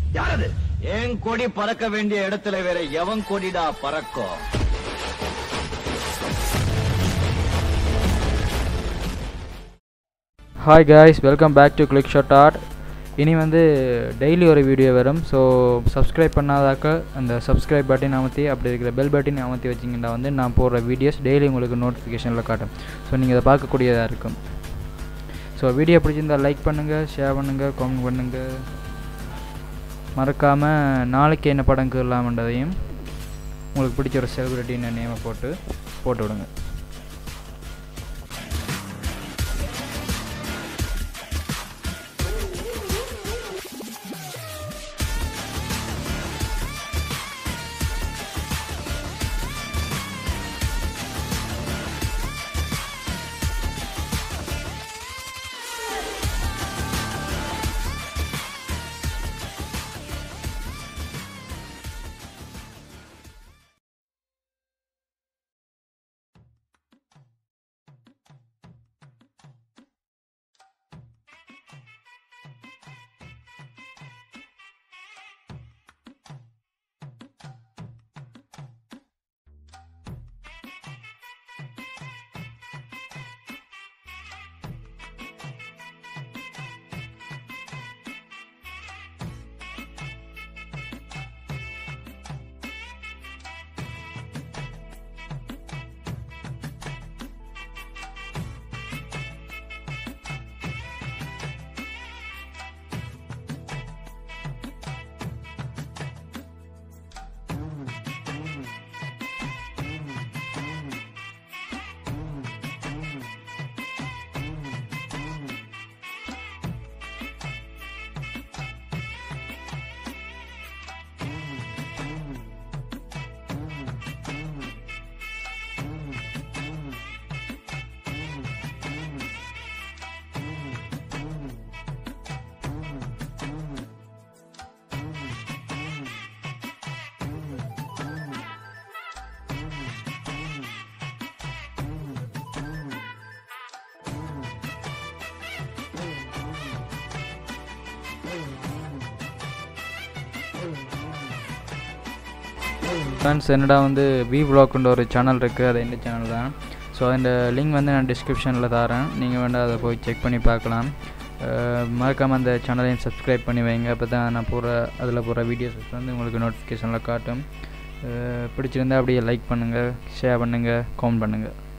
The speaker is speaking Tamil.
யாரது? என் கொடி பறக்க வேண்டிய இடத்துல வேற எவன் கொடிடா பறக்கும்? Hi guys, welcome back to Click Shot Art. இனி வந்து டெய்லி ஒரு வீடியோ வரும். ஸோ சப்ஸ்கிரைப் பண்ணாதாக்க அந்த சப்ஸ்கிரைப் பட்டன் அமர்த்தி அப்படி இருக்கிற பெல் பட்டன் அமர்த்தி வச்சிங்கன்னா வந்து நான் போடுற வீடியோஸ் டெய்லி உங்களுக்கு நோட்டிஃபிகேஷனில் காட்டும். ஸோ நீங்கள் அதை பார்க்கக்கூடியதாக இருக்கும். ஸோ வீடியோ பிடிச்சிருந்தால் லைக் பண்ணுங்கள், ஷேர் பண்ணுங்கள், கமெண்ட் பண்ணுங்கள். மறக்காமல் நாளைக்கு என்ன படம் கேட்கலாம்ன்றதையும் உங்களுக்கு பிடிச்ச ஒரு செலிபிரிட்டின்னு நேமை போட்டு விடுங்க. ஃப்ரெண்ட்ஸ், என்னடா வந்து வி வ்ளாக்ன்ற ஒரு சேனல் இருக்குது. அது இந்த சேனல் தான். ஸோ அந்த லிங்க் வந்து நான் டிஸ்கிரிப்ஷனில் தரேன். நீங்கள் வேண்டாம் அதை போய் செக் பண்ணி பார்க்கலாம். மறக்காமல் அந்த சேனலையும் சப்ஸ்கிரைப் பண்ணி வைங்க. அப்போ தான் நான் அதில் போகிற வீடியோஸ் வந்து உங்களுக்கு நோட்டிஃபிகேஷனில் காட்டும். பிடிச்சிருந்தால் அப்படியே லைக் பண்ணுங்கள், ஷேர் பண்ணுங்கள், கமெண்ட் பண்ணுங்கள்.